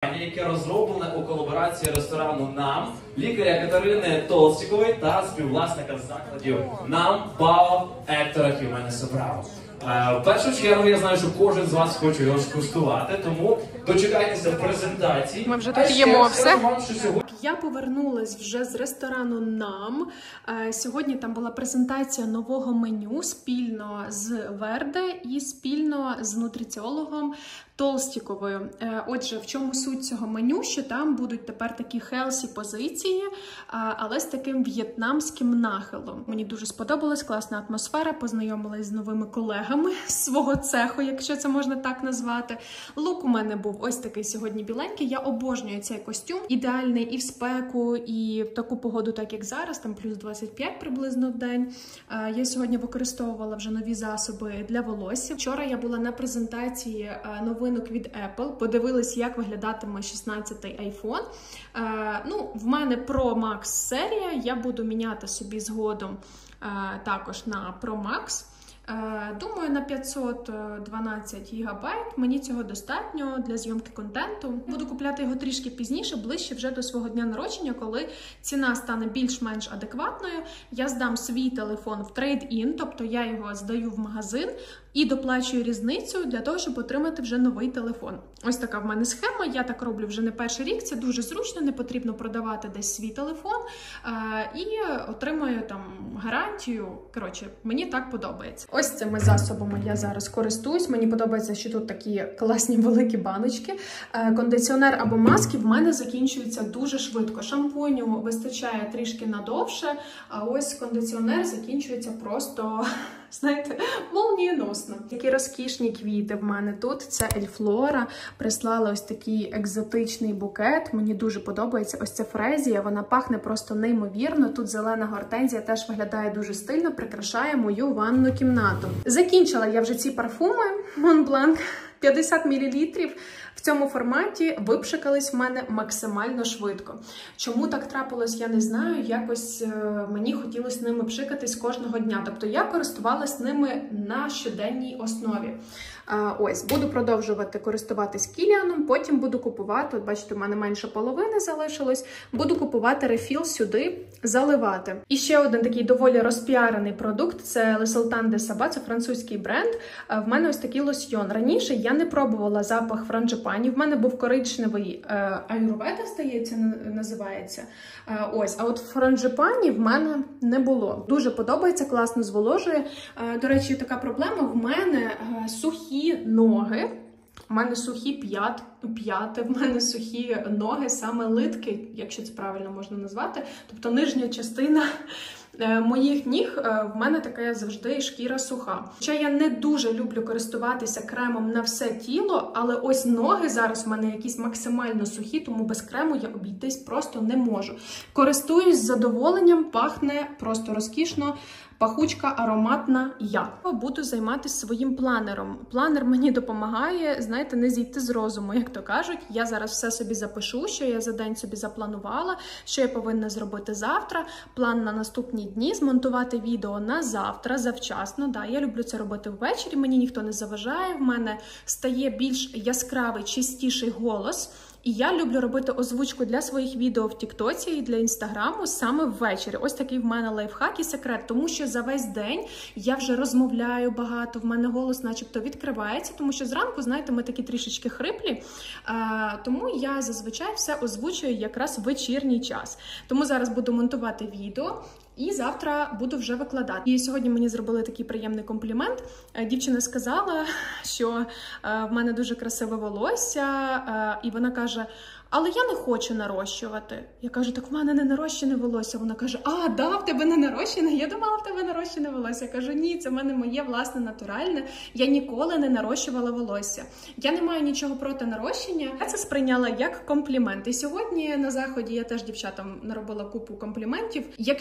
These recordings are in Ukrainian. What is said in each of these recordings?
харчування, яке розроблене у колаборації ресторану «Нам», лікаря Катерини Толстікової та співвласника закладів «Нам» ПАО Ектора Хіменеса Браво. В першу чергу я знаю, що кожен з вас хоче його скуштувати, тому дочекайтеся презентації. Ми вже тут їмо все. Я повернулась вже з ресторану «Нам». Сьогодні там була презентація нового меню спільно з Верде і спільно з нутриціологом Толстіковою. Отже, в чому суть цього меню? Що там будуть тепер такі хелсі позиції, але з таким в'єтнамським нахилом. Мені дуже сподобалась, класна атмосфера, познайомилась з новими колегами з свого цеху, якщо це можна так назвати. Лук у мене був ось такий сьогодні біленький. Я обожнюю цей костюм. Ідеальний і в спеку, і в таку погоду, так як зараз, там плюс 25 приблизно в день. Я сьогодні використовувала вже нові засоби для волосся. Вчора я була на презентації новинок від Apple, подивилась, як виглядатиме 16-й iPhone. В мене Pro Max серія, я буду міняти собі згодом також на Pro Max. Думаю, на 512 гігабайт мені цього достатньо для зйомки контенту. Буду купляти його трішки пізніше, ближче вже до свого дня народження, коли ціна стане більш-менш адекватною. Я здам свій телефон в трейд-ін, тобто я його здаю в магазин і доплачую різницю для того, щоб отримати вже новий телефон. Ось така в мене схема, я так роблю вже не перший рік, це дуже зручно, не потрібно продавати десь свій телефон і отримую там гарантію. Коротше, мені так подобається. Ось цими засобами я зараз користуюсь. Мені подобається, що тут такі класні великі баночки. Кондиціонер або маски в мене закінчуються дуже швидко. Шампуню вистачає трішки надовше, а ось кондиціонер закінчується просто, знаєте, молнієносно. Які розкішні квіти в мене тут. Це Ельфлора. Прислала ось такий екзотичний букет. Мені дуже подобається. Ось ця фрезія, вона пахне просто неймовірно. Тут зелена гортензія теж виглядає дуже стильно, прикрашає мою ванну кімнату. Закінчила я вже ці парфуми. Монбланк 50 мл. В цьому форматі випшикались в мене максимально швидко. Чому так трапилось, я не знаю. Якось мені хотілося ними пшикатись кожного дня. Тобто я користувалась ними на щоденній основі. Ось, буду продовжувати користуватись Кіліаном, потім буду купувати, от бачите, у мене менше половини залишилось, буду купувати рефіл сюди, заливати. І ще один такий доволі розпіарений продукт, це Le Sultan de Saba, це французький бренд. В мене ось такий лосьйон. Раніше я не пробувала запах франджипані, в мене був коричневий аюрведа, здається, називається. Ось, а от франджипані в мене не було. Дуже подобається, класно зволожує. До речі, така проблема, в мене сухі ноги, в мене сухі п'яти, в мене сухі ноги, саме литки, якщо це правильно можна назвати, тобто нижня частина моїх ніг, в мене така завжди шкіра суха. Хоча я не дуже люблю користуватися кремом на все тіло, але ось ноги зараз в мене якісь максимально сухі, тому без крему я обійтись просто не можу. Користуюсь з задоволенням, пахне просто розкішно. Пахучка, ароматна я. Буду займатися своїм планером. Планер мені допомагає, знаєте, не зійти з розуму, як то кажуть. Я зараз все собі запишу, що я за день собі запланувала, що я повинна зробити завтра. План на наступні дні, змонтувати відео на завтра, завчасно. Да, я люблю це робити ввечері, мені ніхто не заважає, в мене стає більш яскравий, чистіший голос. І я люблю робити озвучку для своїх відео в Тіктоці і для Інстаграму саме ввечері. Ось такий в мене лайфхак і секрет, тому що за весь день я вже розмовляю багато, в мене голос начебто відкривається, тому що зранку, знаєте, ми такі трішечки хриплі, тому я зазвичай все озвучую якраз в вечірній час. Тому зараз буду монтувати відео і завтра буду вже викладати. І сьогодні мені зробили такий приємний комплімент. Дівчина сказала, що в мене дуже красиве волосся, і вона каже: але я не хочу нарощувати. Я кажу: так в мене не нарощене волосся. Вона каже: да, в тебе не нарощене? Я думала, в тебе нарощене волосся. Я кажу: ні, це в мене моє власне натуральне. Я ніколи не нарощувала волосся. Я не маю нічого проти нарощення. Я це сприйняла як комплімент. І сьогодні на заході я теж дівчатам наробила купу компліментів. Якщо ви хочете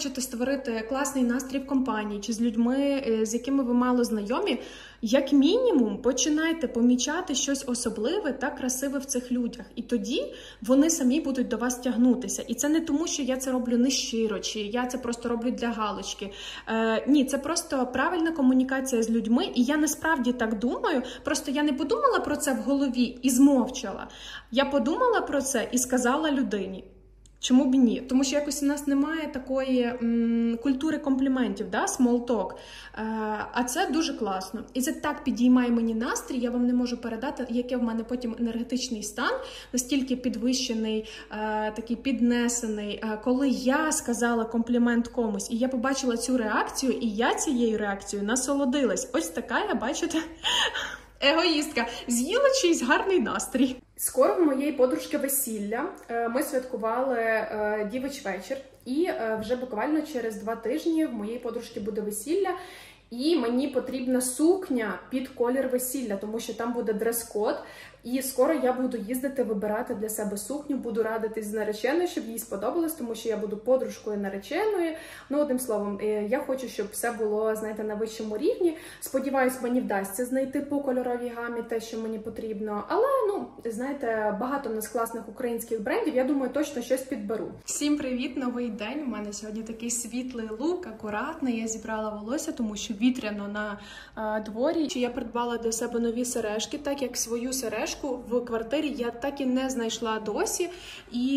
хочете створити класний настрій в компанії чи з людьми, з якими ви мало знайомі, як мінімум починайте помічати щось особливе та красиве в цих людях. І тоді вони самі будуть до вас тягнутися. І це не тому, що я це роблю нещиро, чи я це просто роблю для галочки. Ні, це просто правильна комунікація з людьми. І я насправді так думаю, просто я не подумала про це в голові і змовчала. Я подумала про це і сказала людині. Чому б ні? Тому що якось у нас немає такої культури компліментів, да? Small talk. А це дуже класно. І це так підіймає мені настрій, я вам не можу передати, який в мене потім енергетичний стан, настільки підвищений, такий піднесений, коли я сказала комплімент комусь, і я побачила цю реакцію, і я цією реакцією насолодилась. Ось така я, бачите, егоїстка. З'їла чийсь гарний настрій. Скоро в моєї подружки весілля. Ми святкували дівич вечір. І вже буквально через 2 тижні в моєї подружки буде весілля. І мені потрібна сукня під колір весілля, тому що там буде дрес-код. І скоро я буду їздити вибирати для себе сукню, буду радитись з нареченою, щоб їй сподобалось, тому що я буду подружкою нареченої. Ну, одним словом, я хочу, щоб все було, знаєте, на вищому рівні. Сподіваюсь, мені вдасться знайти по кольоровій гамі те, що мені потрібно. Але, ну, знаєте, багато в нас класних українських брендів, я думаю, точно щось підберу. Всім привіт, новий день. У мене сьогодні такий світлий лук, акуратний. Я зібрала волосся, тому що вітряно на дворі. Я придбала для себе нові сережки, так як свою сережку в квартирі я так і не знайшла досі. І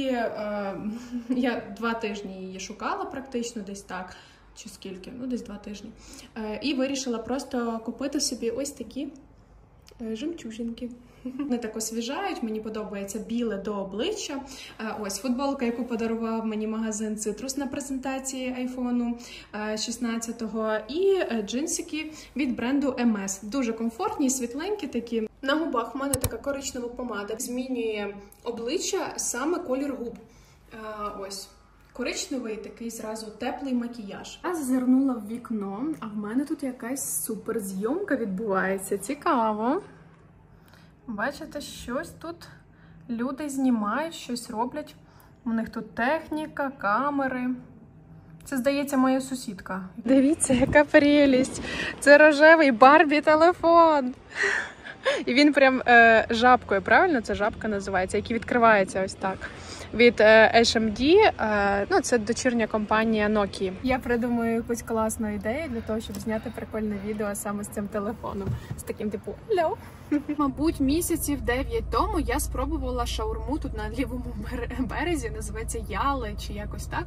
я 2 тижні її шукала практично, десь так. Чи скільки? Ну, десь 2 тижні. І вирішила просто купити собі ось такі жемчужинки. Вони так освіжають, мені подобається біле до обличчя. Ось футболка, яку подарував мені магазин Citrus на презентації айфону 16-го. І джинсики від бренду MS. Дуже комфортні, світленькі такі. На губах в мене така коричнева помада. Змінює обличчя саме колір губ. Ось. Коричневий такий зразу теплий макіяж. Я зазирнула в вікно, а в мене тут якась суперзйомка відбувається. Цікаво. Бачите, щось тут люди знімають, щось роблять. У них тут техніка, камери. Це, здається, моя сусідка. Дивіться, яка прелість. Це рожевий Барбі-телефон. І він прям жабкою, правильно? Це жабка називається, який відкривається ось так. Від HMD, ну це дочірня компанія Nokia. Я придумаю якусь класну ідею для того, щоб зняти прикольне відео саме з цим телефоном. З таким типу «Hello». Мабуть, місяців 9 тому я спробувала шаурму тут на лівому березі, називається Яли чи якось так.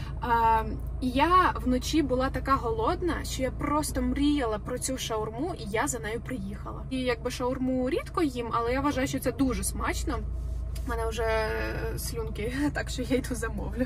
І я вночі була така голодна, що я просто мріяла про цю шаурму, і я за нею приїхала. І якби шаурму рідко їм, але я вважаю, що це дуже смачно. У мене вже слюнки, так що я йду замовлю.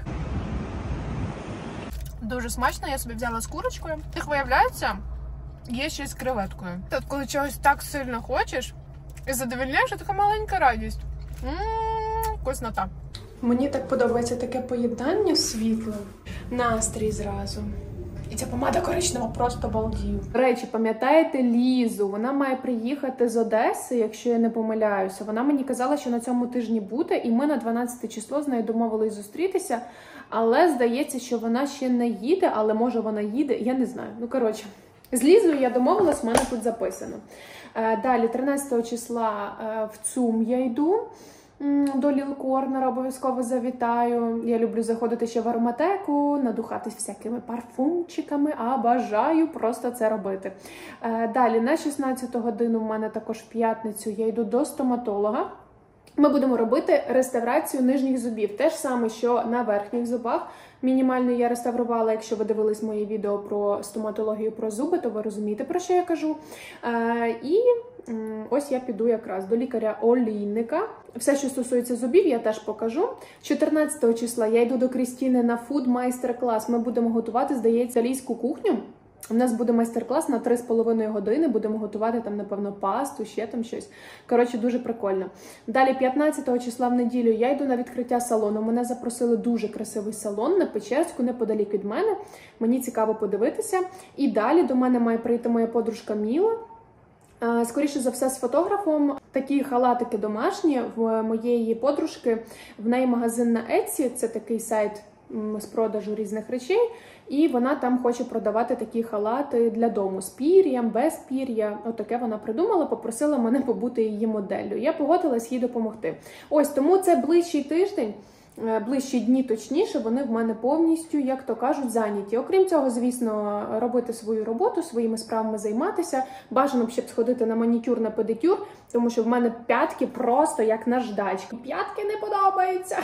Дуже смачно, я собі взяла з курочкою. Їх, виявляється, є ще з креветкою. Тут, коли чогось так сильно хочеш і задовольняєш, така маленька радість. Вкуснота. Мені так подобається таке поєднання світло. Настрій зразу. І ця помада коричнева просто балдію. До речі, пам'ятаєте Лізу? Вона має приїхати з Одеси, якщо я не помиляюся. Вона мені казала, що на цьому тижні буде, і ми на 12 число з нею домовились зустрітися. Але здається, що вона ще не їде, але може вона їде, я не знаю. Ну, коротше, з Лізою я домовилась, в мене тут записано. Далі, 13 числа в ЦУМ я йду. До Ліл Корнера обов'язково завітаю. Я люблю заходити ще в ароматеку, надухатись всякими парфумчиками, а бажаю просто це робити. Далі, на 16 годину в мене також в п'ятницю я йду до стоматолога. Ми будемо робити реставрацію нижніх зубів. Те ж саме, що на верхніх зубах. Мінімально я реставрувала, якщо ви дивились моє відео про стоматологію, про зуби, то ви розумієте, про що я кажу. І ось я піду якраз до лікаря-олійника. Все, що стосується зубів, я теж покажу. 14 числа я йду до Крістіни на фуд-майстер-клас. Ми будемо готувати, здається, італійську кухню. У нас буде майстер-клас на 3,5 години. Будемо готувати там, напевно, пасту, ще там щось. Коротше, дуже прикольно. Далі, 15 числа в неділю я йду на відкриття салону. Мене запросили дуже красивий салон на Печерську, неподалік від мене. Мені цікаво подивитися. І далі до мене має прийти моя подружка Міла. Скоріше за все, з фотографом. Такі халатики домашні в моєї подружки. В неї магазин на Etsy, це такий сайт з продажу різних речей, і вона там хоче продавати такі халати для дому з пір'ям, без пір'я. Отаке вона придумала, попросила мене побути її моделлю. Я погодилась їй допомогти. Ось тому це ближчий тиждень, ближчі дні точніше, вони в мене повністю, як то кажуть, зайняті. Окрім цього, звісно, робити свою роботу, своїми справами займатися. Бажано б ще сходити на манікюр, на педикюр, тому що в мене п'ятки просто як наждачка. П'ятки не подобаються.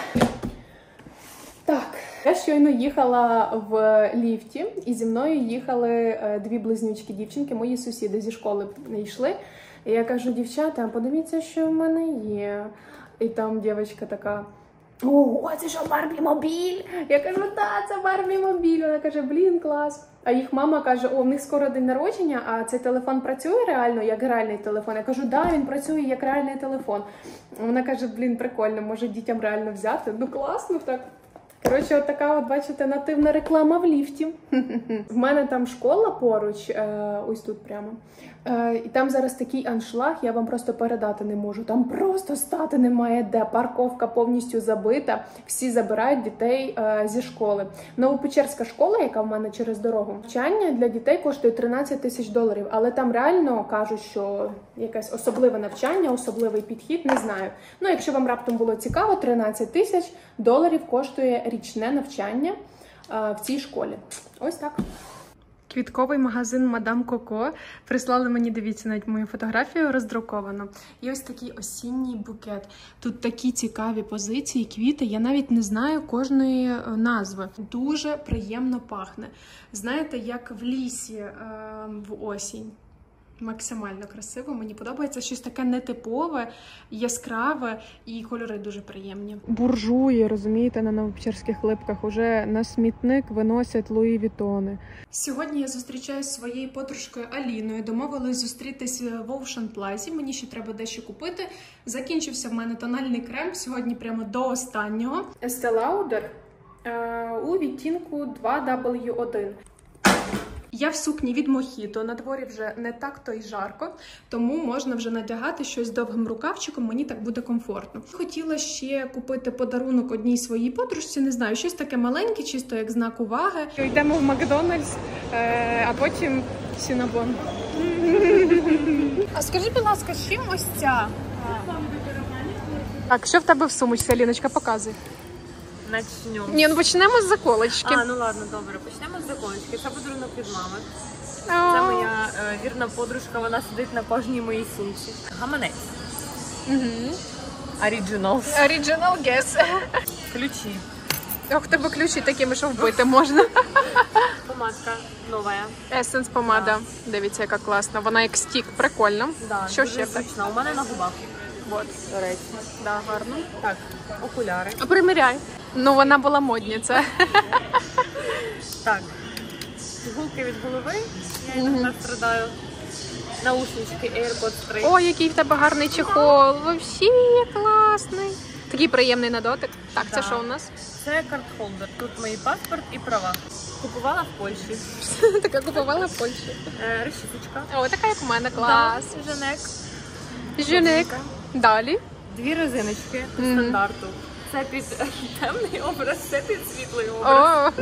Так, я щойно їхала в ліфті, і зі мною їхали дві близнючки дівчинки, мої сусіди зі школи йшли. І я кажу: дівчата, подивіться, що в мене є. І там дівчинка така: ого, це що, Барбі-мобіль? Я кажу: так, це Барбі-мобіль. Вона каже: блін, клас. А їх мама каже: о, в них скоро день народження, а цей телефон працює реально, як реальний телефон? Я кажу: да, він працює як реальний телефон. Вона каже: блін, прикольно, може дітям реально взяти? Ну класно так. Коротше, от така, от, бачите, нативна реклама в ліфті. В мене там школа поруч, ось тут прямо. І там зараз такий аншлаг, я вам просто передати не можу. Там просто стати немає де, парковка повністю забита, всі забирають дітей зі школи. Новопечерська школа, яка в мене через дорогу, навчання для дітей коштує $13 тисяч, але там реально кажуть, що якесь особливе навчання, особливий підхід, не знаю. Ну, якщо вам раптом було цікаво, $13 тисяч коштує річне навчання в цій школі. Ось так. Квітковий магазин Мадам Коко. Прислали мені, дивіться, навіть мою фотографію роздруковано. І ось такий осінній букет. Тут такі цікаві позиції, квіти. Я навіть не знаю кожної назви. Дуже приємно пахне. Знаєте, як в лісі в осінь. Максимально красиво, мені подобається щось таке нетипове, яскраве, і кольори дуже приємні. Буржуї, розумієте, на Новопечерських липках уже на смітник виносять Луї Вітони. Сьогодні я зустрічаюся зі своєю подружкою Аліною. Домовились зустрітись в Ocean Plaza. Мені ще треба дещо купити. Закінчився в мене тональний крем сьогодні прямо до останнього. Estee Lauder у відтінку 2W1. Я в сукні від Мохіто, на дворі вже не так то й жарко, тому можна вже надягати щось з довгим рукавчиком, мені так буде комфортно. Хотіла ще купити подарунок одній своїй подружці, не знаю, щось таке маленьке, чисто як знак уваги. Йдемо в Макдональдс, а потім Сінабон. А скажи, будь ласка, з чим ось ця? Так, що в тебе в сумочці, Аліночка, показуй. Начнемо. Ні, ну почнемо з заколочки. Ну ладно, добре. Почнемо з заколочки. Це подарунок від мами. Це моя вірна подружка, вона сидить на кожній моїй сумці. Гаманець. Originals. Original guess. Ключі. Ох, в тебе ключі такими, що вбити можна. Помадка нова. Essence помада. Дивіться, яка класна. Вона як стік, прикольно. Да, що дуже ще так? зручна. У мене на губах. От. До речі. Да, гарно. Так, окуляри. А приміряй. Ну, вона була модниця. Так, гулки від голови. Я іноді страдаю. Наушнички AirPods 3. О, який в тебе гарний чехол. Вообще класний. Такий приємний на дотик. Так, це Да. що у нас? Це карт-холдер. Тут мій паспорт і права. Купувала в Польщі. Така купувала в Польщі. Решіточка. О, така як у мене, клас. Да, Женек. Жінек. Далі. Дві резиночки по стандарту. Це під темний образ, це під світлий образ.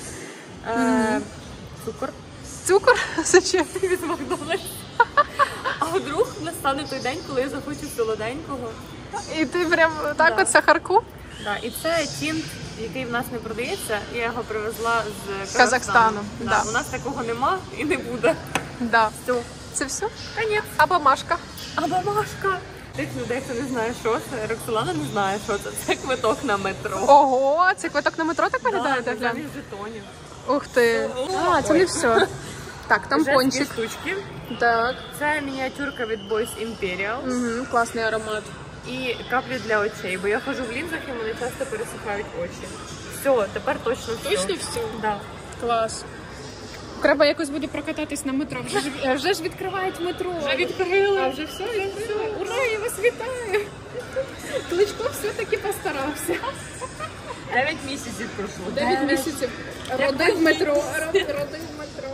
О, Цукор цукор? Зачем? від Макдональдс. А вдруг настане той день, коли я захочу солоденького. І ти прям так Да. от сахарку? Да, і це тінт, який в нас не продається. Я його привезла з Казахстану, Да. да. У нас такого нема і не буде. Да. Все. Це все? Конець. Або Машка. Або Машка. Тих людей, хто не знає, що це. Роксолана не знає, що це. Це квиток на метро. Ого, це квиток на метро так виглядає? Да, Так, глянь. замість жетонів. Ух ти. А, це не все. Так, тампончик. Женські штучки. Так. Це мініатюрка від Boys Imperial. Угу, класний аромат. І каплі для очей, бо я ходжу в лінзах і мене часто пересихають очі. Все, тепер точно все. Точно все? Да. Клас. Треба якось буде прокататись на метро. Вже ж відкривають метро. Вже відкрили. А вже все, Ура, я вас вітаю. Кличко все-таки постарався. 9 місяців пройшло. 9 місяців. Родив метро. Родив метро.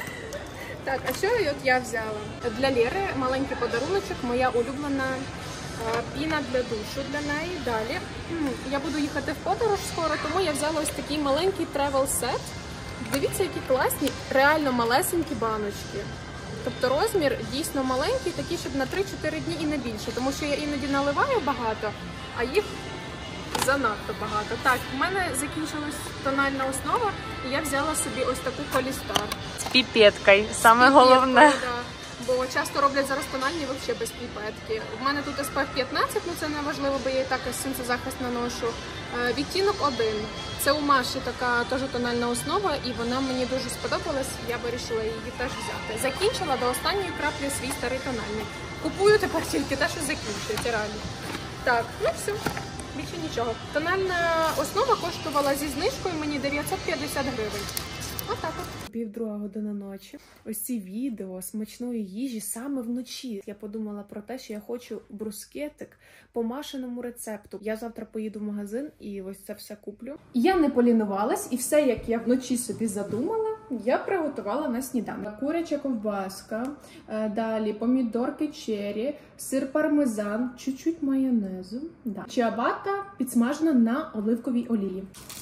Так, а що от я взяла? Для Лєри маленький подаруночок, моя улюблена Піна для душу для неї. Далі я буду їхати в подорож скоро, тому я взяла ось такий маленький тревел-сет. Дивіться, які класні, реально малесенькі баночки. Тобто розмір дійсно маленький, такий, щоб на 3-4 дні і не більше. Тому що я іноді наливаю багато, а їх занадто багато. Так, в мене закінчилась тональна основа, і я взяла собі ось таку Холістар. З піпеткою, саме головне. Бо часто роблять зараз тональні взагалі без піпетки. У мене тут SPF 15, ну це не важливо, бо я і так сонцезахист наношу. Відтінок 1. Це у Маші така теж тональна основа, і вона мені дуже сподобалась, я вирішила її теж взяти. Закінчила до останньої краплі свій старий тональний. Купую тепер тільки те, що закінчується, реально. Так, ну все, більше нічого. Тональна основа коштувала зі знижкою мені 950 гривень. Отак от. 1:30 година ночі. Ось ці відео смачної їжі саме вночі. Я подумала про те, що я хочу брускетик по Машиному рецепту. Я завтра поїду в магазин і ось це все куплю. Я не полінувалась, і все, як я вночі собі задумала, я приготувала на сніданок. Куряча ковбаска, далі помідорки черрі, сир пармезан, чуть-чуть майонезу. Чиабата підсмажена на оливковій олії.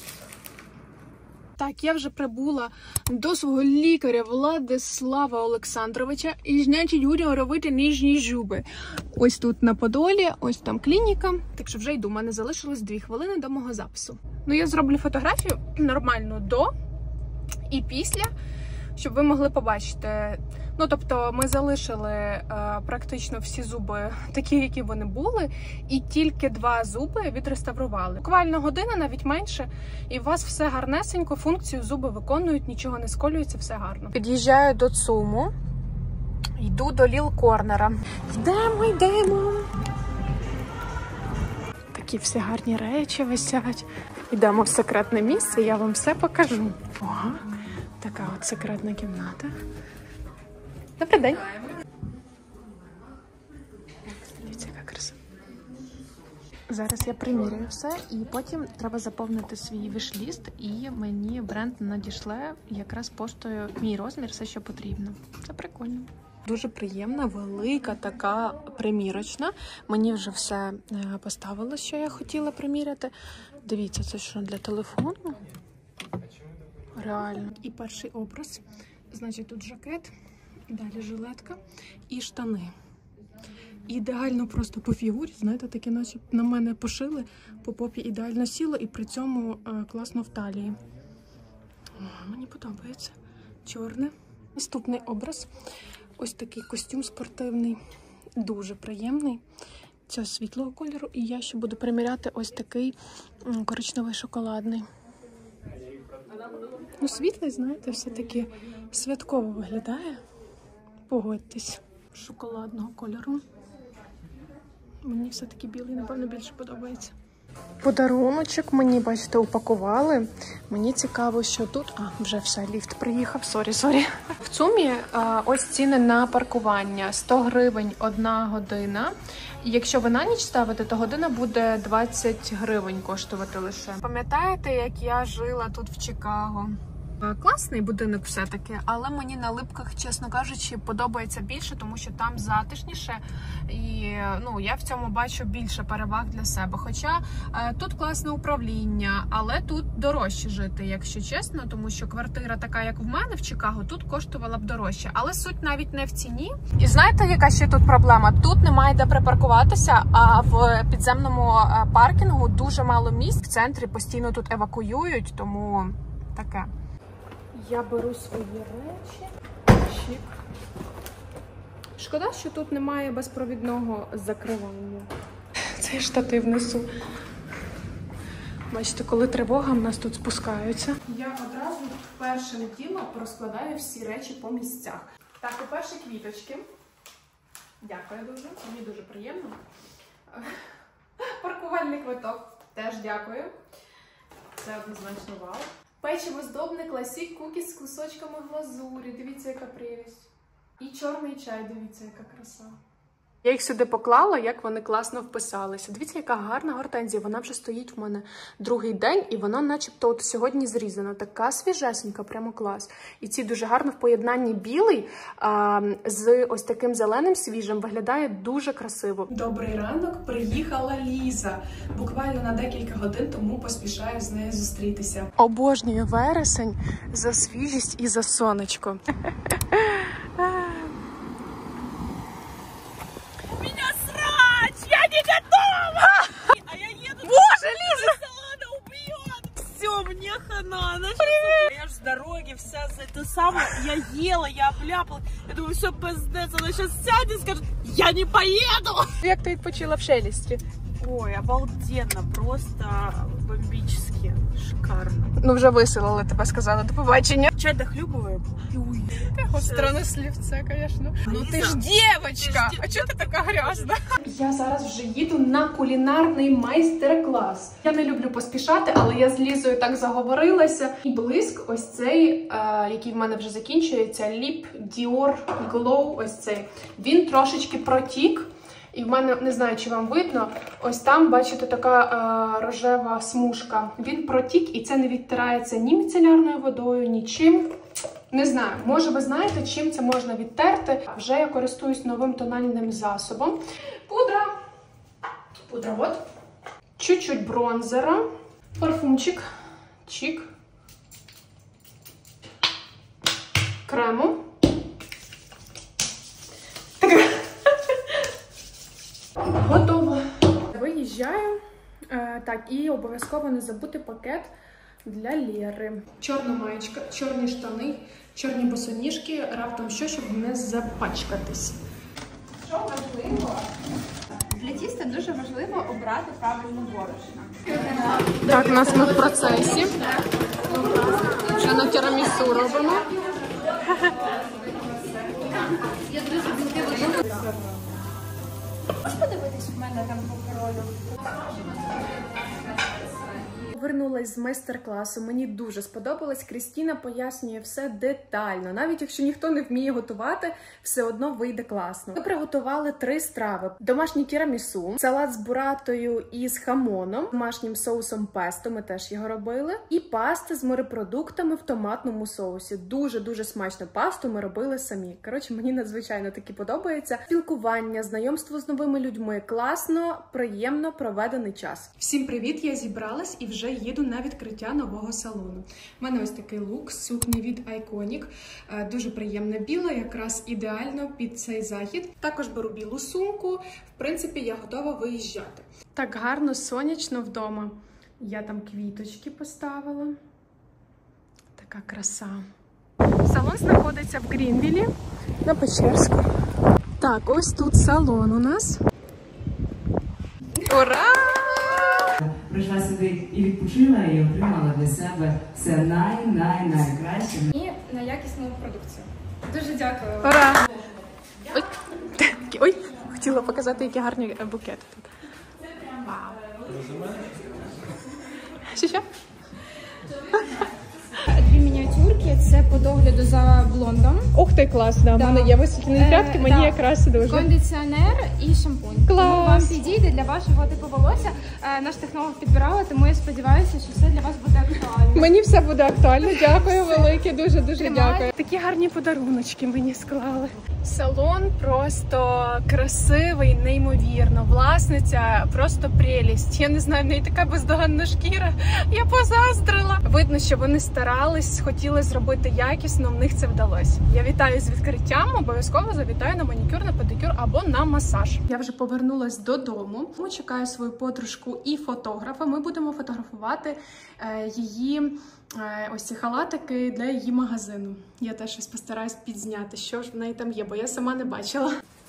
Так, я вже прибула до свого лікаря Владислава Олександровича і, значить, будемо робити нижні зуби. Ось тут на Подолі, ось там клініка. Так що вже йду, у мене залишилось 2 хвилини до мого запису. Ну, я зроблю фотографію нормальну до і після, щоб ви могли побачити. Ну, тобто, ми залишили практично всі зуби такі, які вони були, і тільки 2 зуби відреставрували. Буквально година, навіть менше, і у вас все гарнесенько, функцію зуби виконують, нічого не сколюється, все гарно. Під'їжджаю до ЦУМу, йду до Ліл Корнера. Йдемо. Такі всі гарні речі висять. Йдемо в секретне місце, я вам все покажу. Ага, така от секретна кімната. Добрий день. Дивіться, яка краса. Зараз я приміряю все, і потім треба заповнити свій віш-ліст, і мені бренд надішле якраз поштою мій розмір, все, що потрібно. Це прикольно. Дуже приємна, велика, така примірочна. Мені вже все поставили, що я хотіла приміряти. Дивіться, це що, для телефону? Реально. І перший образ. Значить, тут жакет. Далі жилетка і штани. Ідеально просто по фігурі, знаєте, таке наче на мене пошили, по попі ідеально сіло і при цьому класно в талії. Мені подобається. Чорне. Наступний образ. Ось такий костюм спортивний. Дуже приємний. Це світлого кольору. І я ще буду приміряти ось такий коричневий шоколадний. Ну, світлий, знаєте, все-таки святково виглядає. Погодьтесь. Шоколадного кольору. Мені все-таки білий, напевно, більше подобається. Подаруночок мені, бачите, упакували. Мені цікаво, що тут... вже все, ліфт приїхав, сорі. В ЦУМі ось ціни на паркування. 100 гривень 1 година. І якщо ви на ніч ставите, то година буде 20 гривень коштувати лише. Пам'ятаєте, як я жила тут в Чикаго? Класний будинок все-таки, але мені на Липках, чесно кажучи, подобається більше, тому що там затишніше і я в цьому бачу більше переваг для себе. Хоча тут класне управління, але тут дорожче жити, якщо чесно, тому що квартира така, як в мене в Чикаго, тут коштувала б дорожче. Але суть навіть не в ціні. І знаєте, яка ще тут проблема? Тут немає де припаркуватися, а в підземному паркінгу дуже мало місць. В центрі постійно тут евакуюють, тому таке. Я беру свої речі. Чик. Шкода, що тут немає безпровідного закривання. Цей штатив несу. Бачите, коли тривога, в нас тут спускаються. Я одразу першим ділом розкладаю всі речі по місцях. Так, по-перше, квіточки. Дякую дуже, мені дуже приємно. Паркувальний квиток. Теж дякую. Це однозначно вау. Печиво здобне класік кукіс з кусочками глазурі. Дивіться, яка прелість. І чорний чай, дивіться, яка краса. Я їх сюди поклала, як вони класно вписалися. Дивіться, яка гарна гортензія. Вона вже стоїть в мене другий день, і вона начебто от сьогодні зрізана. Така свіжесенька, прямо клас. І ці дуже гарно в поєднанні білий з ось таким зеленим свіжим виглядає дуже красиво. Добрий ранок, приїхала Ліза. Буквально на декілька годин, тому поспішаю з нею зустрітися. Обожнюю вересень за свіжість і за сонечко. Меня срач! Я не готова! А я еду... Боже, Лиза! Она убьет! Все, мне хана. Я ж с дороги вся за это самое. Я ела, я обляпала. Я думаю, все, пиздец. Она сейчас сядет и скажет, я не поеду! Як ти відпочила в Шелісті? Ой, обалденно. Просто бомбически. Шикарно. Ну, вже виселили, тебе сказали. До побачення. Чай дохлюбываем и уйдем. Странне слівце, звісно. Ну ти ж дівчинка! А чого ти така грязна? Я зараз вже їду на кулінарний майстер-клас. Я не люблю поспішати, але я з Лізою так заговорилася. І блиск ось цей, який в мене вже закінчується, Lip Dior Glow, ось цей. Він трошечки протік. І в мене, не знаю, чи вам видно, ось там, бачите, така рожева смужка. Він протік, і це не відтирається ні міцелярною водою, нічим. Не знаю, може ви знаєте, чим це можна відтерти. Вже я користуюсь новим тональним засобом. Пудра. Пудра, от. Чуть-чуть бронзера. Парфумчик. Чик. Крему. Готово. Виїжджаю. Так, і обов'язково не забути пакет для Лєри. Чорна маєчка, чорні штани, чорні босоніжки, раптом що, щоб не запачкатись. Що важливо? Для тіста дуже важливо обрати правильну борошно. Так, у нас ми в процесі. Вже на тірамісу робимо. Можеш подивитись в мене там по паролю? Повернулась з майстер-класу, мені дуже сподобалось. Крістіна пояснює все детально. Навіть якщо ніхто не вміє готувати, все одно вийде класно. Ми приготували 3 страви. Домашнє тірамісу, салат з буратою і з хамоном, домашнім соусом песто, ми теж його робили, і паста з морепродуктами в томатному соусі. Дуже-дуже смачно. Пасту ми робили самі. Коротше, мені надзвичайно таки подобається. Спілкування, знайомство з новими людьми. Класно, приємно проведений час. Всім привіт, я зібралась і вже їду на відкриття нового салону. У мене ось такий лук, сукня від Iconic. Дуже приємна біла, якраз ідеально під цей захід. Також беру білу сумку. В принципі, я готова виїжджати. Так гарно, сонячно вдома. Я там квіточки поставила. Така краса. Салон знаходиться в Грінвілі на Печерську. Так, ось тут салон у нас. Ура! Прийшла сюди і відпочила, і отримала для себе все найкраще. І на якісну продукцію. Дуже дякую. Ура! Ой, ой, хотіла показати, які гарні букети тут. Вау! Що? Дві мініатюрки, це по догляду за блондом. Ух ти, класно! У мене є висвітлені прядки, мені якраз дуже. Кондиціонер і шампунь. Клас! Тому вам підійде для вашого типу волосся. Наш технолог підбирала, тому я сподіваюся, що все для вас буде актуально. Мені все буде актуально. Дякую велике, дуже дякую. Такі гарні подаруночки мені склали. Салон просто красивий, неймовірно. Власниця просто прелість. Я не знаю, в неї така бездоганна шкіра. Я позаздрила. Видно, що вони старались, хотіли зробити якісно, в них це вдалося. Я вітаю з відкриттям, обов'язково завітаю на манікюр, на педикюр або на масаж. Я вже повернулась додому. Чекаю свою подружку і фотографа. Ми будемо фотографувати її ось ці халатики для її магазину. Я теж щось постараюсь підзняти, що ж в неї там є, бо я сама не бачила.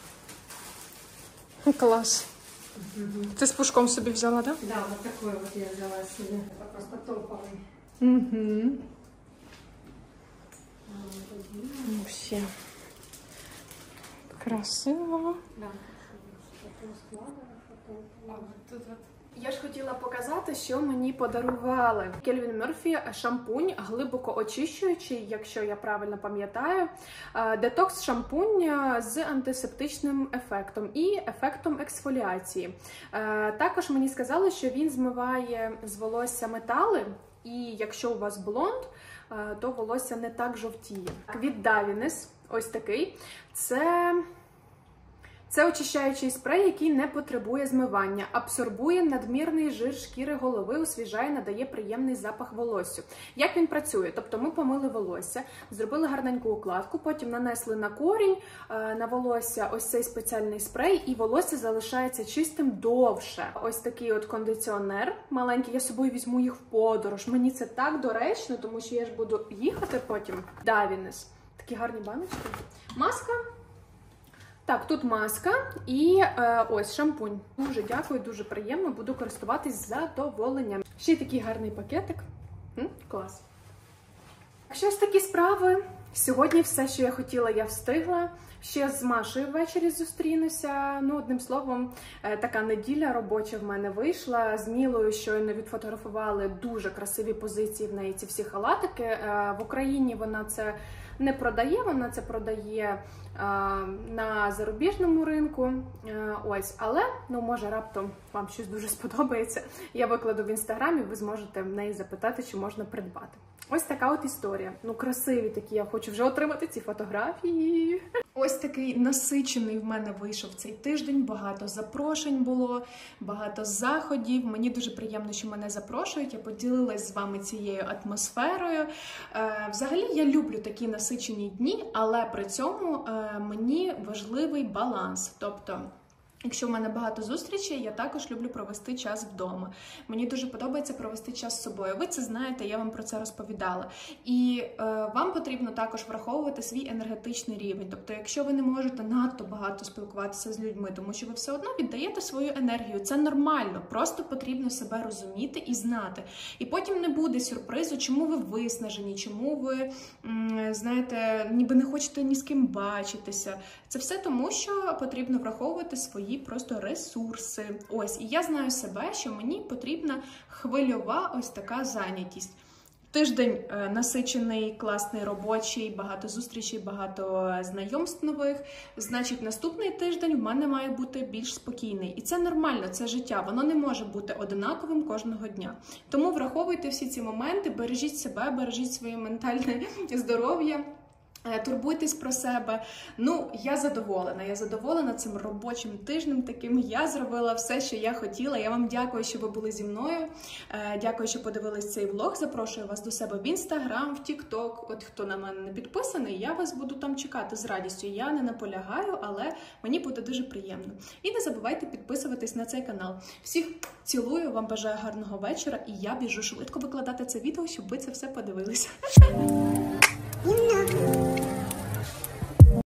Клас. Ти з пушком собі взяла, так? Да, вот такой вот я взяла себе. Это просто топовый. Угу. Вообще. Красиво. Да. Я ж хотіла показати, що мені подарували. Кельвін Мерфі шампунь, глибоко очищуючий, якщо я правильно пам'ятаю. Детокс шампунь з антисептичним ефектом і ефектом ексфоліації. Також мені сказали, що він змиває з волосся метали, і якщо у вас блонд, то волосся не так жовтіє. Від Davines, ось такий. Це очищаючий спрей, який не потребує змивання, абсорбує надмірний жир шкіри голови, освіжає, надає приємний запах волоссю. Як він працює? Тобто ми помили волосся, зробили гарненьку укладку, потім нанесли на корінь, на волосся ось цей спеціальний спрей, і волосся залишається чистим довше. Ось такий от кондиціонер маленький, я з собою візьму їх в подорож. Мені це так доречно, тому що я ж буду їхати потім. Davines. Такі гарні баночки. Маска. Так, тут маска і ось шампунь. Дуже дякую, дуже приємно, буду користуватись з задоволенням. Ще й такий гарний пакетик. Клас. Якщо ось такі справи, сьогодні все, що я хотіла, я встигла. Ще з Машею ввечері зустрінуся. Ну, одним словом, така неділя робоча в мене вийшла. З Мілою щойно відфотографували дуже красиві позиції в неї, ці всі халатики. В Україні вона це не продає, вона це продає на зарубіжному ринку. Ось, але, ну, може, раптом вам щось дуже сподобається. Я викладу в інстаграмі, ви зможете в неї запитати, чи можна придбати. Ось така от історія. Ну, красиві такі, я хочу вже отримати ці фотографії. Ось такий насичений в мене вийшов цей тиждень, багато запрошень було, багато заходів. Мені дуже приємно, що мене запрошують, я поділилась з вами цією атмосферою. Взагалі, я люблю такі насичені дні, але при цьому мені важливий баланс, тобто якщо в мене багато зустрічей, я також люблю провести час вдома. Мені дуже подобається провести час з собою. Ви це знаєте, я вам про це розповідала. І вам потрібно також враховувати свій енергетичний рівень. Тобто, якщо ви не можете надто багато спілкуватися з людьми, тому що ви все одно віддаєте свою енергію. Це нормально, просто потрібно себе розуміти і знати. І потім не буде сюрпризу, чому ви виснажені, чому ви, знаєте, ніби не хочете ні з ким бачитися. Це все тому, що потрібно враховувати свої просто ресурси. Ось, і я знаю себе, що мені потрібна хвильова ось така зайнятість. Тиждень насичений, класний, робочий, багато зустрічей, багато знайомств нових. Значить, наступний тиждень в мене має бути більш спокійний. І це нормально, це життя, воно не може бути однаковим кожного дня. Тому враховуйте всі ці моменти, бережіть себе, бережіть своє ментальне здоров'я. Турбуйтесь про себе. Ну, я задоволена цим робочим тижнем таким. Я зробила все, що я хотіла. Я вам дякую, що ви були зі мною. Дякую, що подивились цей влог. Запрошую вас до себе в Інстаграм, в Тік-Ток. От хто на мене не підписаний, я вас буду там чекати з радістю. Я не наполягаю, але мені буде дуже приємно. І не забувайте підписуватись на цей канал. Всіх цілую, вам бажаю гарного вечора. І я біжу швидко викладати це відео, щоб ви це все подивилися.